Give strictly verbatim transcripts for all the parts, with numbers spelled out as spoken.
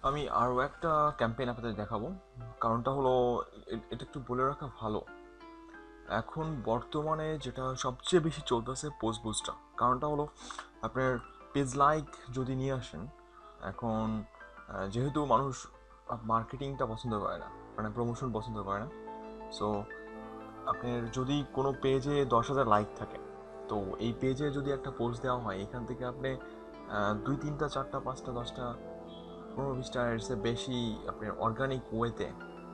আমি আরও একটা ক্যাম্পেইন আপনাদের দেখাবো। কারণটা হলো এ- এটা একটু বলে রাখা ভালো। এখন বর্তমানে যেটা সবচেয়ে বেশি চলতেছে পোস্ট বুস্টটা। কারণটা হলো আপনার পেজ লাইক যদি নিয়ে আসেন, এখন আহ, যেহেতু মানুষ মার্কেটিংটা পছন্দ করে না, মানে প্রমোশন পছন্দ করে না, সো আপনার যদি কোনো পেজে দশ হাজার লাইক থাকে, তো এই পেজে যদি একটা পোস্ট দেওয়া হয়, এখান থেকে আপনি আহ, দুই তিনটা চারটা পাঁচটা দশটা পনেরো বিশটা এর চেয়ে বেশি আপনার অর্গানিক ওয়েতে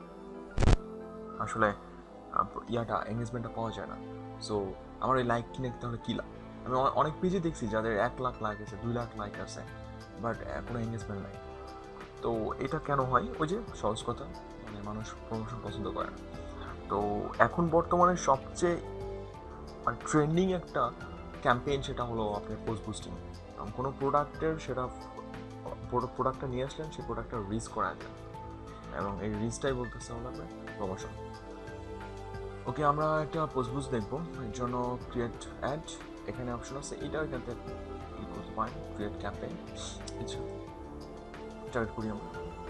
আসলে আহ, ইয়াটা এঙ্গেজমেন্টটা পাওয়া যায় না। সো আমার এই লাইক কিনে তাহলে কী লাভ? আমি অ- অনেক পেজে দেখছি যাদের এক লাখ লাইক আছে, দুই লাখ লাইক আছে, বাট কোনো এঙ্গেজমেন্ট নাই। তো এটা কেন হয়? ওই যে সহজ কথা, মানে মানুষ প্রমোশন পছন্দ করে না। তো এখন বর্তমানে সবচেয়ে মানে ট্রেন্ডিং একটা ক্যাম্পেইন সেটা হলো আপনার পোস্ট বুস্টিং। কোনো প্রোডাক্টের সেটা প্রোডাক্টটা নিয়ে আসলেন, সেই প্রোডাক্টটা রিচ করা যায়, এবং এই রিচটাই বলতেছে হলো আপনার প্রমোশন। ওকে, আমরা একটা পোস্ট বুস্ট দেখবো। এর জন্য ক্রিয়েট অ্যাড, এখানে অপশন আছে, এটা এখান থেকে ক্লিক করতে পারেন। ক্রিয়েট ক্যাম্পেইন, আচ্ছা স্টার্ট করি আমরা।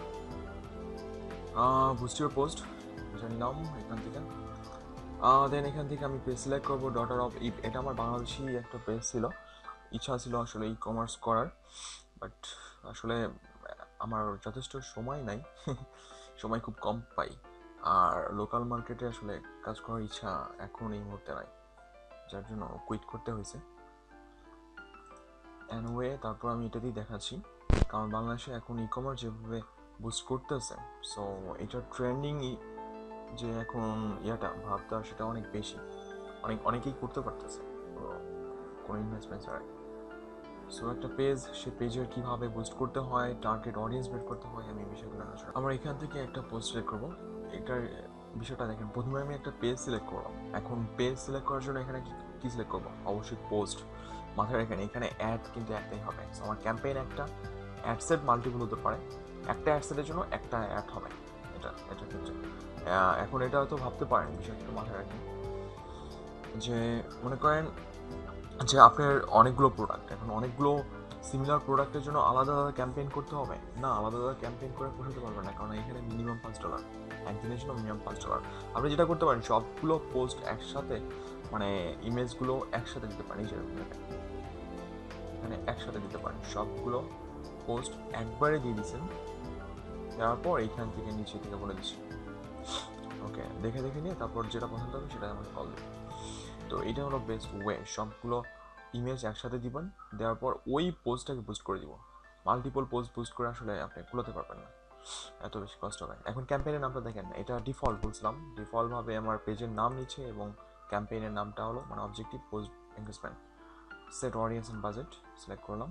বুস্ট ইউর পোস্ট, এটা নিলাম এখান থেকে। দেন এখান থেকে আমি পেজ সিলেক্ট করবো ডটার অফ ইপ। এটা আমার বাংলাদেশি একটা পেজ ছিল, ইচ্ছা ছিল আসলে ই কমার্স করার, বাট আসলে আমার যথেষ্ট সময় নাই সময় খুব কম পাই, আর লোকাল মার্কেটে আসলে কাজ করার ইচ্ছা এখন এই মুহূর্তে নাই, যার জন্য কুইট করতে হয়েছে। অ্যানওয়ে তারপর আমি এটাতেই দেখাচ্ছি, কারণ বাংলাদেশে এখন ই কমার্স যেভাবে বুস্ট করতেছে, সো এটার ট্রেন্ডিং যে এখন ইয়াটা ভাবটা সেটা অনেক বেশি, অনেক অনেকেই করতে পারতেছে কোনো ইনভেস্টমেন্ট ছাড়াই। সো একটা পেজ, সে পেজের কীভাবে বুস্ট করতে হয়, টার্গেট অডিয়েন্স বের করতে হয়, আমি বিষয়গুলো আলোচনা। আমরা এখান থেকে একটা পোস্ট সিলেক্ট করবো। এটার বিষয়টা দেখেন, প্রথমে আমি একটা পেজ সিলেক্ট করলাম। এখন পেজ সিলেক্ট করার জন্য এখানে কি সিলেক্ট করবো? অবশ্যই পোস্ট। মাথায় রাখেন এখানে অ্যাড কিন্তু একটাই হবে। আমার ক্যাম্পেইন একটা, অ্যাড সেট মাল্টিপল হতে পারে, একটা অ্যাড সেটের জন্য একটা অ্যাড হবে। এটা এটা ক্ষেত্রে এখন এটা হয়তো ভাবতে পারেন, বিষয়টা একটু মাথায় রাখেন যে মনে করেন যে আপনার অনেকগুলো প্রোডাক্ট, এখন অনেকগুলো সিমিলার প্রোডাক্টের জন্য আলাদা আলাদা ক্যাম্পেইন করতে হবে না, আলাদা আলাদা ক্যাম্পেইন করে পোষাতে পারবেন না, কারণ এখানে মিনিমাম পাঁচ ডলার, একদিনের জন্য মিনিমাম পাঁচ ডলার। আপনি যেটা করতে পারেন, সবগুলো পোস্ট একসাথে, মানে ইমেজগুলো একসাথে দিতে পারেন, যেরকম এখানে একসাথে দিতে পারেন, সবগুলো পোস্ট একবারে দিয়ে দিচ্ছেন, দেওয়ার পর এইখান থেকে নিচে থেকে বলে দিচ্ছি ওকে, দেখে দেখে নিয়ে তারপর যেটা পছন্দ হবে সেটা আমাকে কল দেবে। তো এটা হলো বেস্ট ওয়ে, সবগুলো ইমেজ একসাথে দিবেন, দেওয়ার পর ওই পোস্টটাকে বুস্ট করে দিব। মাল্টিপল পোস্ট বুস্ট করে আসলে আপনি কুলাতে পারবেন না, এত বেশি কষ্ট হয়। এখন ক্যাম্পেইনের নামটা দেখেন, এটা ডিফল্ট বলছিলাম, ডিফল্টভাবে আমার পেজের নাম নিচ্ছে, এবং ক্যাম্পেইনের নামটা হলো মানে objective post engagement. Set audience and budget select করলাম।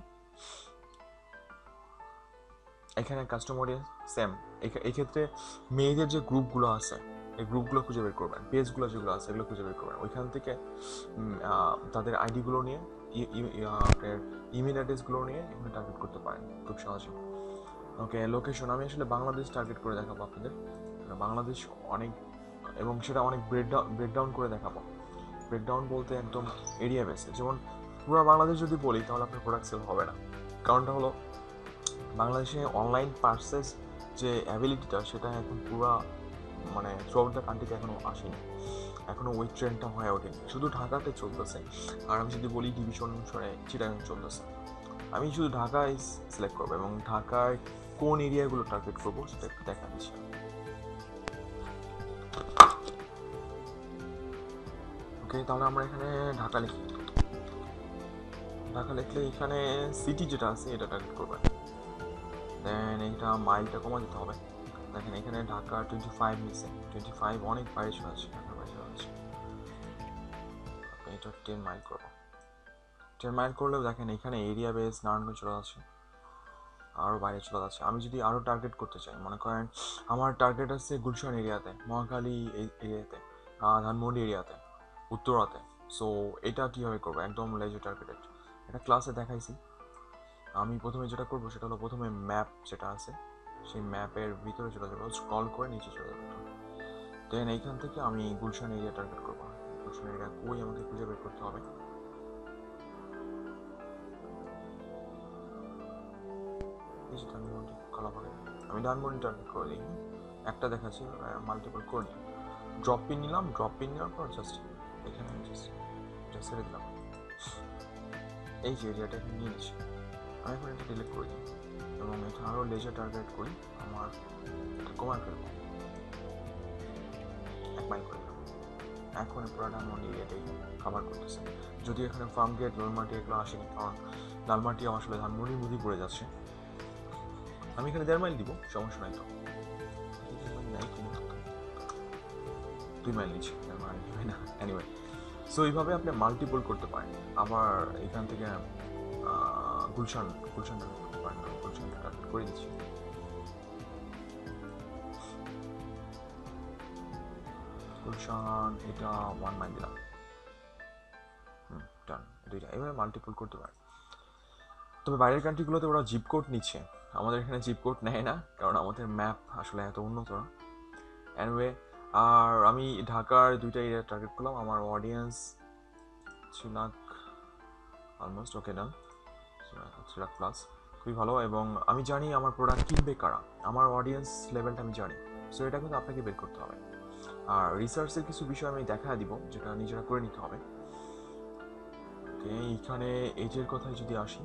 এখানে কাস্টম অডিয়েন্স সেম, এই ক্ষেত্রে মেয়েদের যে গ্রুপগুলো আছে, এই গ্রুপগুলো খুঁজে বের করবেন, পেজগুলো যেগুলো আছে এগুলো খুঁজে বের করবেন, ওইখান থেকে তাদের আইডিগুলো নিয়ে, আপনার ইমেল অ্যাড্রেসগুলো নিয়ে এখানে টার্গেট করতে পারেন খুব সহজে। ওকে, লোকেশন আমি আসলে বাংলাদেশ টার্গেট করে দেখাবো আপনাদের, বাংলাদেশ অনেক, এবং সেটা অনেক ব্রেকডাউন ব্রেকডাউন করে দেখাবো। ব্রেকডাউন বলতে একদম এরিয়া বেসে, যেমন পুরো বাংলাদেশ যদি বলি তাহলে আপনার প্রোডাক্ট সেল হবে না। কারণটা হলো বাংলাদেশে অনলাইন পার্সেস যে অ্যাবিলিটিটা, সেটা এখন পুরো মানে থ্রু আউট দ্য কান্ট্রিতে এখনও আসেনি, এখনও ওই ট্রেন্ডটা হয়ে ওঠেনি, শুধু ঢাকাতে চলতেছে। আর আমি যদি বলি ডিভিশন অনুসারে চিটাগাং চলতেছে, আমি শুধু ঢাকায় সিলেক্ট করবো, এবং ঢাকায় কোন এরিয়াগুলো টার্গেট করবো সেটা একটু দেখা দিচ্ছি। ওকে, তাহলে আমরা এখানে ঢাকা লিখি, ঢাকা লিখলে এখানে সিটি যেটা আছে এটা টার্গেট করবেন। দেন এইটা মাইলটা কমা দিতে হবে। দেখেন এখানে ঢাকা টোয়েন্টি ফাইভ নিচ্ছে, টোয়েন্টি ফাইভ অনেক বাইরে চলে যাচ্ছে, ঢাকার বাইরে চলে যাচ্ছে। এটা টেন মাইল করবো, টেন মাইল করলেও দেখেন এখানে এরিয়া বেস নারায়ণগঞ্জ চলে যাচ্ছে, আরও বাইরে চলে যাচ্ছে। আমি যদি আরও টার্গেট করতে চাই, মনে করেন আমার টার্গেট আছে গুলশান এরিয়াতে, মহাখালী এই এরিয়াতে, ধানমন্ডি এরিয়াতে, উত্তরাতে। সো এটা কীভাবে করবো? একদম লেজে টার্গেটেড, এটা ক্লাসে দেখাইছি। আমি প্রথমে যেটা করবো সেটা হলো, প্রথমে ম্যাপ যেটা আছে সেই ম্যাপের ভিতরে চলে যাবো, স্ক্রল করে নিচে চলে যাবো। দেন এইখান থেকে আমি গুলশান এরিয়া টার্গেট করবো। গুলশান এরিয়া কই আমাকে খুঁজে বের করতে হবে। আমি ধানমন্ডি টার্গেট করে দিই, একটা দেখাচ্ছি, মাল্টিপল করে নিই। ড্রপ পিন নিলাম, ড্রপ পিন নেওয়ার পর জাস্ট এখানে জাস্ট জাস্ট ছেড়ে দিলাম। এই যে এরিয়াটা এখানে নিয়ে নিচ্ছি, আমি এখন এটা ডিলিট করে দিই এবং এটা আরও লেজার টার্গেট করি, আমার এটা কমায় ফেলবো, এক মাইল করে দিলাম। এখন পুরো ধানমন্ডি এটাই কাভার করতেছে, যদি এখানে ফার্ম গেট লালমাটি এগুলো আসেনি, কারণ লালমাটি আমার আসলে ধানমন্ডির মধ্যেই পড়ে যাচ্ছে। আমি এখানে দেড় মাইল দিব, সমস্যা নাই তো, দুই মাইল নিচ্ছি, দেড় মাইল হয় না, এনিওয়ে। সো এইভাবে আপনি মাল্টিপল করতে পারেন। আবার এখান থেকে গুলশান গুলশান টার্গেট করতে পারেন, গুলশান টার্গেট করে দিচ্ছি। গুলশান এটা ওয়ান মাইল দিলাম, হুম ডান, দুইটা। এভাবে মাল্টিপল করতে পারেন। তবে বাইরের কান্ট্রিগুলোতে ওরা জিপ কোড নিচ্ছে, আমাদের এখানে জিপ কোড নেয় না, কারণ আমাদের ম্যাপ আসলে এত উন্নত না। এনিওয়ে, আর আমি ঢাকার দুইটা এরিয়া টার্গেট করলাম, আমার audience three lakh almost, okay done, three lakh plus, খুবই ভালো। এবং আমি জানি আমার প্রোডাক্ট কিনবে কারা, আমার অডিয়েন্স লেভেলটা আমি জানি, সো এটা কিন্তু আপনাকে বের করতে হবে। আর রিসার্চের কিছু বিষয় আমি দেখা দিব, যেটা নিজেরা করে নিতে হবে। ওকে, এইখানে এজের কথায় যদি আসি,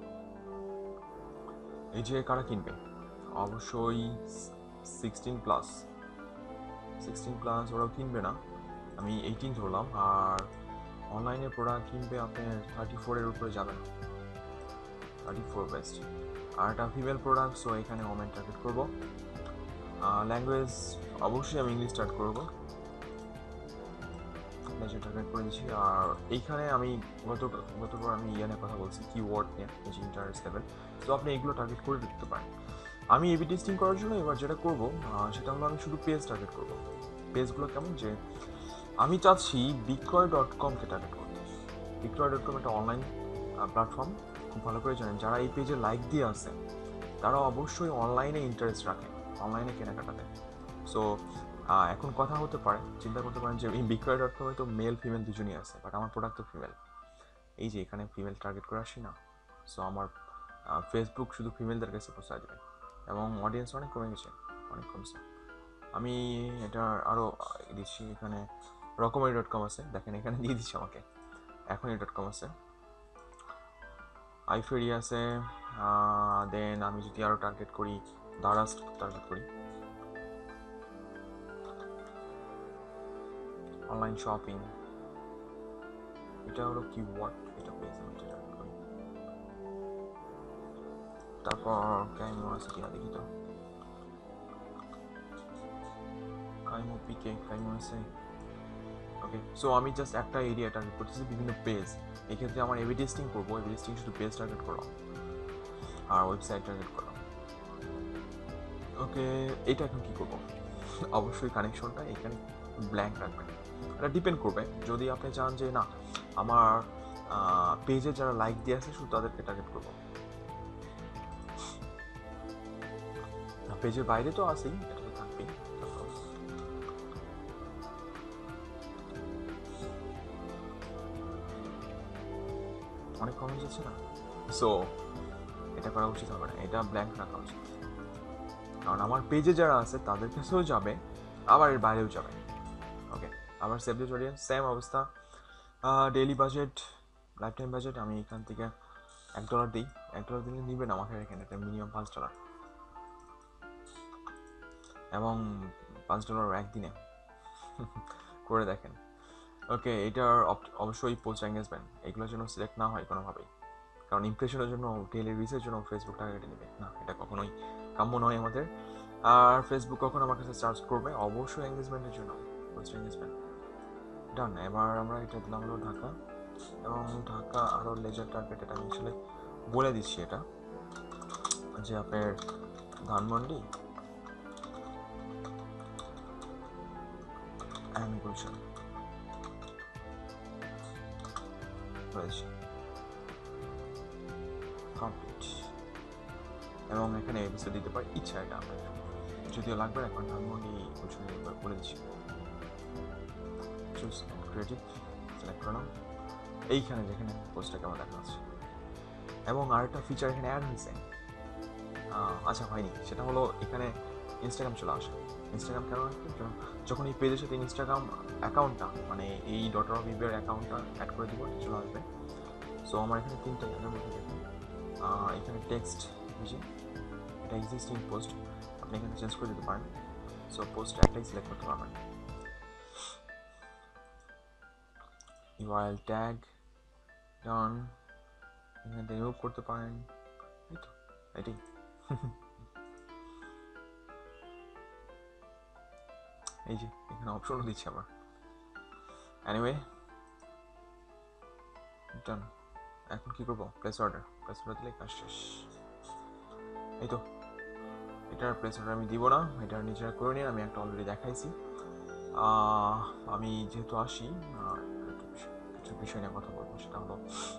এই যে কারা কিনবে, অবশ্যই সিক্সটিন প্লাস, সিক্সটিন প্লাস ওরাও কিনবে না, আমি এইটিন ধরলাম। আর অনলাইনে প্রোডাক্ট কিনবে আপনার থার্টি ফোরের উপরে যাবে না, থার্টি ফোর বেস্ট। আর একটা ফিমেল প্রোডাক্ট, সো এখানে ওমেন টার্গেট করবো। ল্যাঙ্গুয়েজ অবশ্যই আমি ইংলিশ স্টার্ট করবো, টার্গেট করে দিচ্ছি। আর এইখানে আমি গত গতবার আমি ইয়ে নিয়ে কথা বলছি, কিওয়ার্ড নিয়ে, যে ইন্টারেস্ট লেভেল, তো আপনি এগুলো টার্গেট করে দিতে পারেন। আমি এবি টেস্টিং করার জন্য এবার যেটা করবো সেটা হলো আমি শুধু পেজ টার্গেট করবো। পেজগুলো কেমন, যে আমি চাচ্ছি বিক্রয় ডট কমকে টার্গেট করতে। বিক্রয় ডট কম একটা অনলাইন প্ল্যাটফর্ম, খুব ভালো করে জানেন। যারা এই পেজে লাইক দিয়ে আসে তারা অবশ্যই অনলাইনে ইন্টারেস্ট রাখে, অনলাইনে কেনাকাটাতে। সো এখন কথা হতে পারে, চিন্তা করতে পারেন যে এই বিক্রয় ডট কমে তো মেল ফিমেল দুজনই আছে, বাট আমার প্রোডাক্ট তো ফিমেল, এই যে এখানে ফিমেল টার্গেট করে আসি না, সো আমার ফেসবুক শুধু ফিমেলদের কাছে পৌঁছায় দেবে এবং অডিয়েন্স অনেক কমে গেছে, অনেক কমছে। আমি এটা আরও দিচ্ছি, এখানে রকমারি ডট কম আছে, দেখেন এখানে দিয়ে দিচ্ছি আমাকে, এখনই ডট কম আছে, আইফেরি আছে। দেন আমি যদি আরও টার্গেট করি, দারাজ টার্গেট করি, অনলাইন শপিং, এটা হলো কিওয়ার্ড, এটা পেজ আমি টার্গেট করি। তারপর কাইমো আছে কিনা দেখি তো, কাইমো পিকে কাইমো আছে। ওকে, সো আমি জাস্ট একটা এরিয়া টার্গেট করতেছি, বিভিন্ন পেজ। এক্ষেত্রে আমার এবি টেস্টিং করবো, এবি টেস্টিং শুধু পেজ টার্গেট করলাম আর ওয়েবসাইট টার্গেট করলাম। ওকে, এটা এখন কী করবো, অবশ্যই কানেকশনটা এখানে ব্ল্যাঙ্ক রাখবেন। এটা ডিপেন্ড করবে, যদি আপনি চান যে না আমার পেজে যারা লাইক দিয়ে আছে শুধু তাদেরকে টার্গেট করবো, পেজের বাইরে তো আসেই, এটা তো থাকবেই। অনেক কমে যাচ্ছে না, সো এটা করা উচিত হবে না, এটা ব্ল্যাঙ্ক রাখা উচিত, কারণ আমার পেজে যারা আছে তাদের কাছেও যাবে, আবার এর বাইরেও যাবে। ওকে, আবার সেভ দ্য অডিয়েন্স, সেম অবস্থা। Daily budget, lifetime budget, আমি এখান থেকে এক ডলার দিই, এক ডলার দিলে নিবে না মাথায় রেখেন, এটা মিনিমাম পাঁচ ডলার, এবং পাঁচ ডলার একদিনে করে দেখেন। ওকে, এটার অবশ্যই পোস্ট এঙ্গেজমেন্ট, এগুলোর জন্য সিলেক্ট না হয় কোনোভাবেই, কারণ ইমপ্রেশনের জন্য, ডেইলি রিচের জন্য ফেসবুক টার্গেটে নেবে না, এটা কখনোই কাম্য নয় আমাদের। আর ফেসবুক কখন আমার কাছে চার্জ করবে, অবশ্যই এঙ্গেজমেন্টের জন্য, পোস্ট এঙ্গেজমেন্ট। ডান, এবার আমরা এটা দিলাম হলো ঢাকা, এবং ঢাকা আরও লেজার টার্গেট, এটা আমি আসলে বলে দিচ্ছি, এটা যে আপনার ধানমন্ডি অ্যান্ড গুলশান রয়েছে কমপ্লিট, এবং এখানে এপিসোড দিতে পারি ইচ্ছা, এটা আপনার যদিও লাগবে না, এখন ধানমন্ডি গুলশান বলে দিচ্ছি। চুজ ক্রিয়েটিভ সিলেক্ট করলাম, এইখানে যেখানে পোস্টটা কেমন দেখা যাচ্ছে, এবং আরেকটা ফিচার এখানে অ্যাড হয়েছে, আচ্ছা হয়নি, সেটা হলো এখানে ইনস্টাগ্রাম চলে আসে। ইনস্টাগ্রাম কেন আসবে? যখন এই পেজের সাথে ইনস্টাগ্রাম অ্যাকাউন্টটা মানে এই ডটার অফ ইবের অ্যাকাউন্টটা অ্যাড করে দিব, চলে আসবে। সো আমার এখানে তিনটা ইয়ারের মধ্যে দেখুন এখানে টেক্সট যে এটা এক্সিস্টিং পোস্ট, আপনি এখানে চেঞ্জ করে দিতে পারেন। সো পোস্ট একটাই সিলেক্ট করতে পারবেন। ইউআরএল ট্যাগ ডান, এখানে রিমুভ করতে পারেন। এই তো এটাই। এই যে এখানে অপশনও দিচ্ছে আবার। Anyway done. এখন কি করবো? Place order. প্লেস অর্ডার দিলে কাজ শেষ। এই তো এটার প্লেস অর্ডার আমি দিব না, এটা নিজেরা করে নিন, আমি একটা অলরেডি দেখাইছি। আমি যেহেতু আসি কিছু বিষয় নিয়ে কথা বলবো, সেটা হলো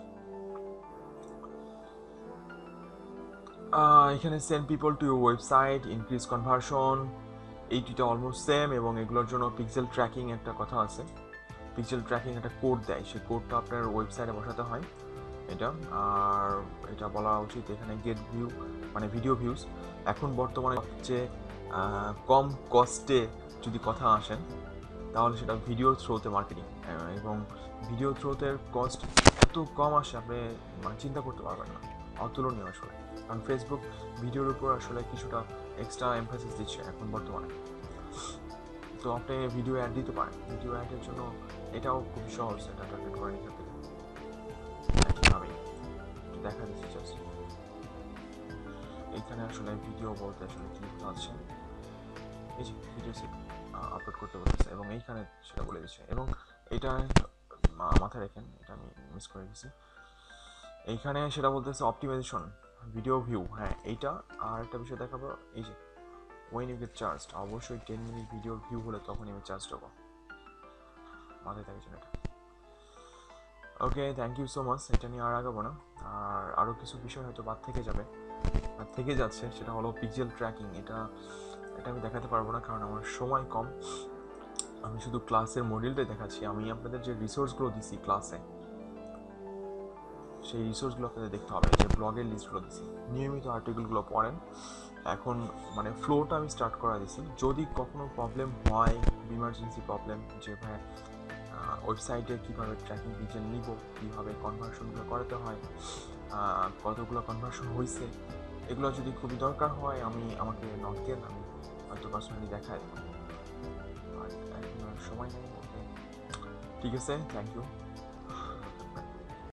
এখানে send people to your website, increase conversion, এই দুইটা অলমোস্ট সেম, এবং এগুলোর জন্য পিক্সেল ট্র্যাকিং একটা কথা আছে। পিক্সেল ট্র্যাকিং একটা কোড দেয়, সেই কোডটা আপনার ওয়েবসাইটে বসাতে হয় এটা। আর এটা বলা উচিত এখানে গেট ভিউ মানে ভিডিও ভিউজ। এখন বর্তমানে সবচেয়ে কম কস্টে যদি কথা আসেন তাহলে সেটা ভিডিও থ্রোতে মার্কেটিং, এবং ভিডিও থ্রোতে কস্ট এত কম আসে আপনি মানে চিন্তা করতে পারবেন না, অতুলনীয় আসলে। কারণ ফেসবুক ভিডিওর উপর আসলে কিছুটা এক্সট্রা এমফাসিস দিচ্ছে এখন বর্তমানে। তো আপনি ভিডিও অ্যাড দিতে পারেন, ভিডিও অ্যাডের জন্য এটাও খুব সহজ, এটা টার্গেট করেন এখান থেকে। আমি দেখা দিচ্ছি জাস্ট এইখানে আসলে ভিডিও বলতে আসলে কি আছে, এই যে ভিডিও সেট আপলোড করতে বলতেছে এবং এইখানে সেটা বলে দিচ্ছে। এবং এটা মাথায় রাখেন, এটা আমি মিস করে গেছি, এইখানে সেটা বলতেছে অপটিমাইজেশন ভিডিও ভিউ। হ্যাঁ এইটা আর একটা বিষয় দেখাবো, এই যে ওয়েন ইউ গেট চার্জড, অবশ্যই টেন মিনিট ভিডিও ভিউ হলে তখনই আমি চার্জ দেবো, মাথায় থাকছেন এটা। Okay, thank you so much. এটা নিয়ে আর আগাবো না। আর আরও কিছু বিষয় হয়তো বাদ থেকে যাবে, আর থেকে যাচ্ছে, সেটা হলো পিক্সেল ট্র্যাকিং। এটা এটা আমি দেখাতে পারবো না কারণ আমার সময় কম, আমি শুধু ক্লাসের মডিউলটাই দেখাচ্ছি। আমি আপনাদের যে রিসোর্সগুলো দিছি ক্লাসে, সেই রিসোর্সগুলো আপনাদের দেখতে হবে, যে ব্লগের লিস্টগুলো দিছি, নিয়মিত আর্টিকেলগুলো পড়েন। এখন মানে ফ্লোটা আমি স্টার্ট করা দিছি, যদি কখনো প্রবলেম হয়, ইমার্জেন্সি প্রবলেম, যে ভাই ওয়েবসাইটে কীভাবে ট্র্যাকিং পিক্সেল নিব, কীভাবে কনভার্সনগুলো করাতে হয়, কতগুলো কনভার্সন হয়েছে, এগুলো যদি খুবই দরকার হয় আমি আমাকে নক দেন, আমি হয়তো পার্সোনালি দেখাই দেবো। আর এখন সময় নেই। ঠিক আছে, থ্যাংক ইউ।